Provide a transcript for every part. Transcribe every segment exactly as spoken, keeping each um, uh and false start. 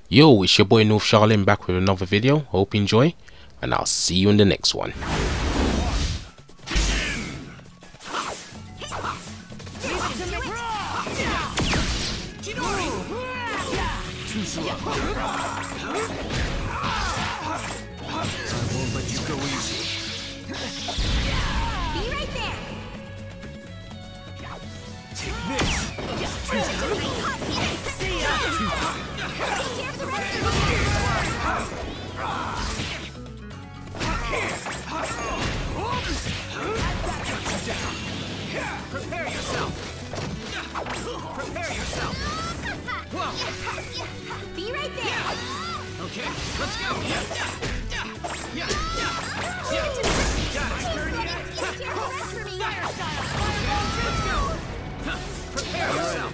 Yo, it's your boy North Charlin back with another video. Hope you enjoy, and I'll see you in the next one. Prepare yourself! Prepare yourself! Whoa! Be right there! Okay, let's go! Yeah, yeah, yeah, yeah, yeah! Got it! Fire style! Let's go! Prepare yourself!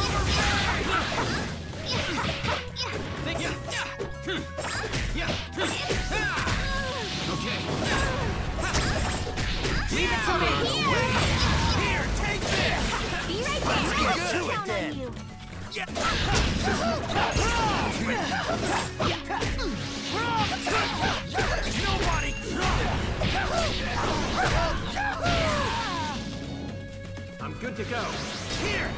Think ya! Yeah! Okay! Leave it to me! Here, take this! Be right there! Let's get to it then! Yeah. Nobody! I'm good to go. Here!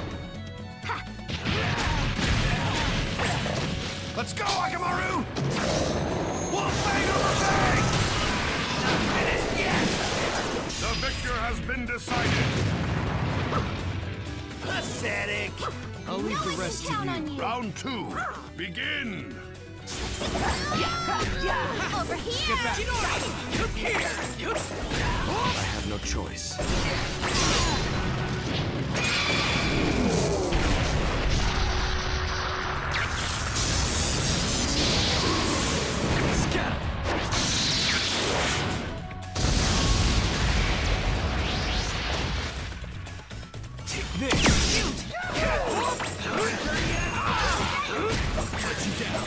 Let's go, Akamaru! Wolf bang over bang! Not finished yet! The victor has been decided. Pathetic! I'll leave the rest to you. Round two, begin! Over here! Get back! Here! I have no choice. Scatter! Take this! Shoot! Cut you down!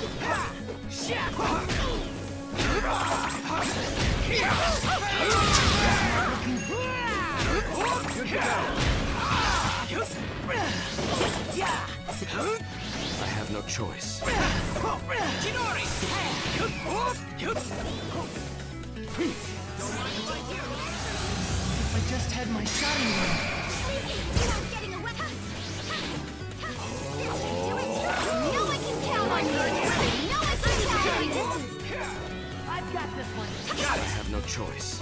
Good to go! I have no choice. Chinori! If I just had my shotting gun. No one can count on you! No one can count on you! I've got this one. I have no choice.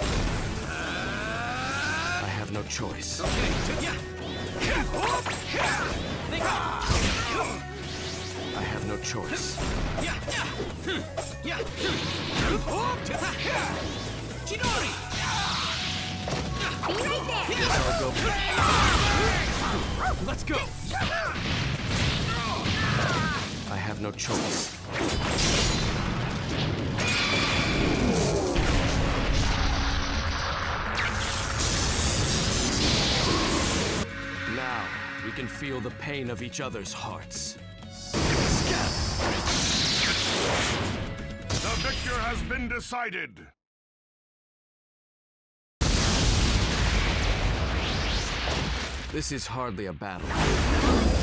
I have no choice. Okay, yeah. I have no choice. Yeah, yeah. Yeah. Chinori! Be right there! I'll go. Let's go! I have no choice. Now, we can feel the pain of each other's hearts. The victor has been decided. This is hardly a battle.